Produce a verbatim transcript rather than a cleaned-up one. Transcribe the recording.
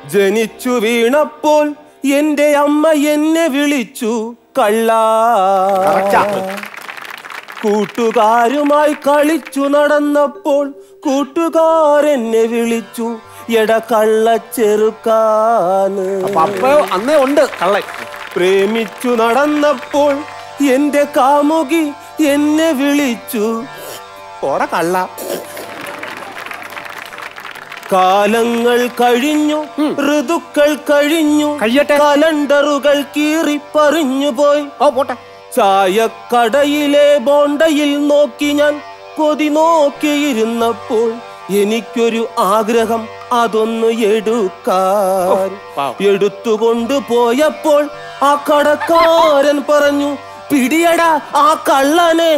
ജനിച്ചു വീണപ്പോൾ എന്റെ അമ്മ എന്നെ വിളിച്ചു കള്ളാ. കൂട്ടുകാരുമായി കളിച്ചു നടന്നപ്പോൾ കൂട്ടുകാരെന്നെ വിളിച്ചു എട കള്ളച്ചെറുക്കാന്. അന്നേ ഉണ്ട് കള്ളൻ. പ്രേമിച്ചു നടന്നപ്പോൾ എന്റെ കാമുകി എന്നെ വിളിച്ചു പോട കള്ള. കാലങ്ങൾ കഴിഞ്ഞു, ഋതുക്കൾ കഴിഞ്ഞു, കലണ്ടറുകൾ കീറി പറഞ്ഞു പോയി. ചായക്കടയിലെ ബോണ്ടയിൽ നോക്കി ഞാൻ കൊതി നോക്കിയിരുന്നപ്പോൾ എനിക്കൊരു ആഗ്രഹം അതൊന്ന് എടുക്കാൻ. എടുത്തുകൊണ്ടു പോയപ്പോൾ ആ കടക്കാരൻ പറഞ്ഞു, പിടിയടാ ആ കള്ളനെ.